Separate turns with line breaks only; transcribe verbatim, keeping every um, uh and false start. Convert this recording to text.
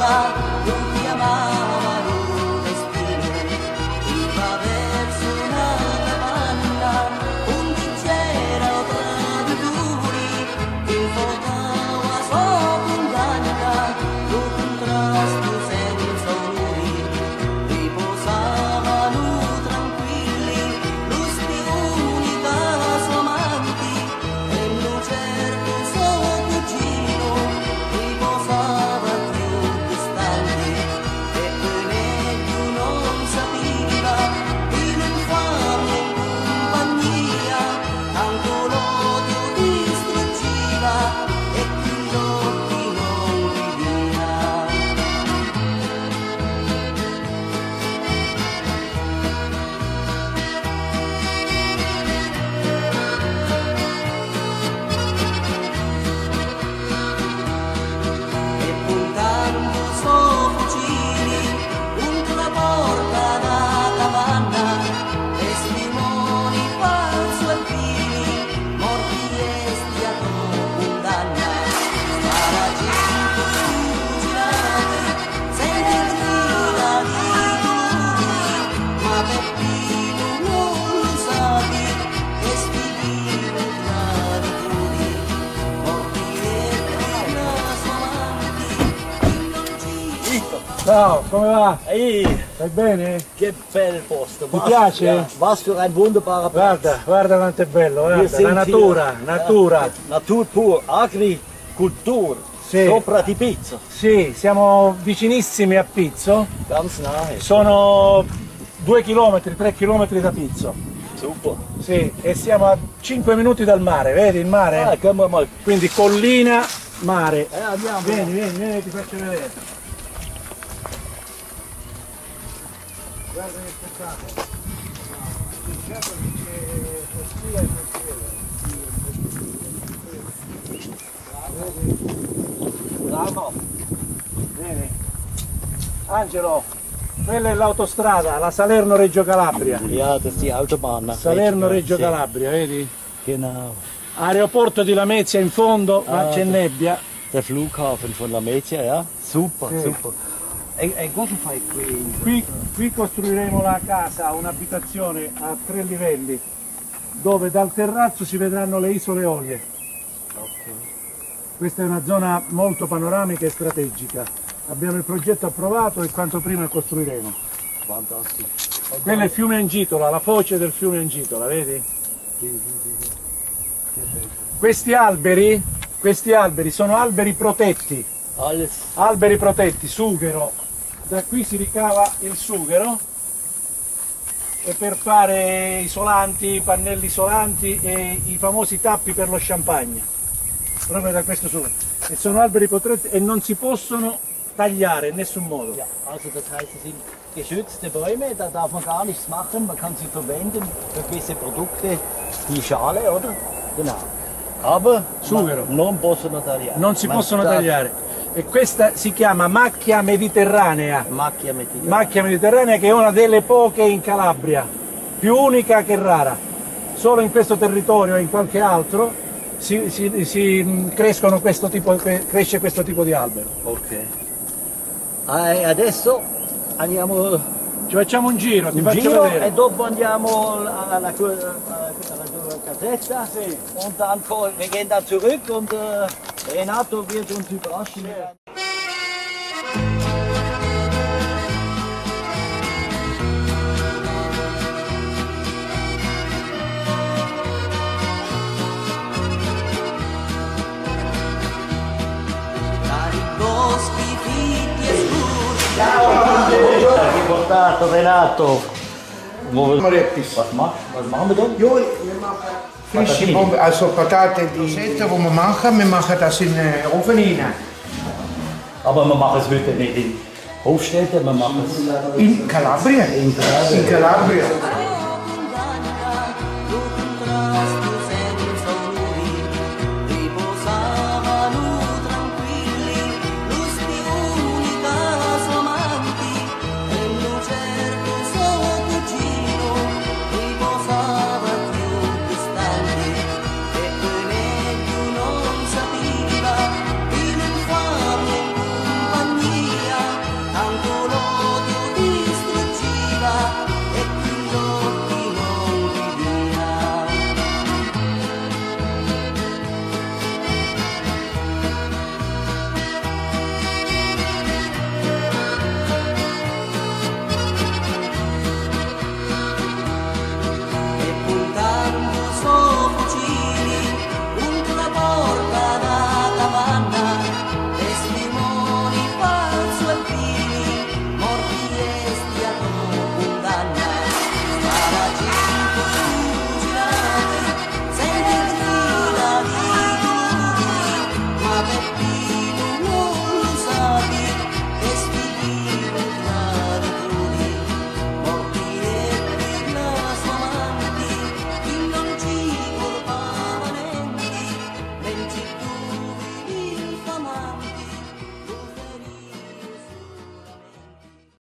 Ciao, come va?
Ehi,
stai bene?
che bel posto!
Ti piace?
Ja, was für ein wunderbarer Platz!
Guarda, guarda quanto è bello, guarda, la natura, hier, natura!
Ja, Natur pur, agricultur,
sì.
Sopra di Pizzo!
Sì, siamo vicinissimi a Pizzo.
Ganz nahe!
Sono due chilometri, tre chilometri da Pizzo.
Super!
Sì, e siamo a cinque minuti dal mare, vedi il mare?
Ah, können wir mal.
Quindi collina, mare.
Eh, andiamo!
Vieni, vieni, vieni, ti faccio vedere. Guarda che spettacolo! Il cielo dice oscilla e non
Bravo!
Bene. Angelo, quella è l'autostrada, la Salerno-Reggio Calabria.
Ja, das ist die Autobahn.
Salerno-Reggio Calabria, vedi?
Genau.
Aeroporto di Lamezia in fondo, ma
Ah,
c'è nebbia.
Der Flughafen von Lamezia, ja? Super,
Sì.
super. E, e cosa fai qui?
Qui, qui costruiremo la casa, un'abitazione a tre livelli, dove dal terrazzo si vedranno le isole Olie.
Okay.
Questa è una zona molto panoramica e strategica. Abbiamo il progetto approvato e quanto prima costruiremo.
Fantastico.
Quello è il fiume Angitola, la foce del fiume Angitola, vedi?
Sì, sì, sì. Che bello.
Questi alberi, questi alberi sono alberi protetti,
Alles.
alberi protetti, sughero. Da qui si ricava il sughero e per fare isolanti, pannelli isolanti e i famosi tappi per lo champagne. Proprio da questo sughero. E sono alberi protetti e non si possono tagliare in nessun modo.
Ja, also das heißt, es sind geschützte Bäume, da darf man gar nichts machen, man kann sie verwenden für gewisse Produkte, die Schale, oder? Genau. Aber
Sughero.
non possono tagliare.
Non si
Man
possono
darf-
tagliare. E questa si chiama macchia mediterranea.
Macchia mediterranea.
Macchia mediterranea che è una delle poche in Calabria, più unica che rara. Solo in questo territorio e in qualche altro si, si, si crescono questo tipo, cresce questo tipo di albero.
Ok. Eh, adesso andiamo
Ci facciamo un giro, ti
un
faccio
giro
vedere.
e dopo andiamo alla, alla, alla tua casetta
Sì.
und dann ko- wir gehen dann zurück und äh, Renato wird uns überraschen.
Cari boschi fitti e scuri.
Ciao, riportato Renato.
Morettis.
Was, mach, was machen wir da?
Jo, wir machen frische Bombe, also Patate, die Rosette, wo wir machen, wir machen das in den Ofen rein.
Aber wir machen es heute nicht in Hofstädte, wir machen es
In Calabria.
in Calabria.
In Calabria.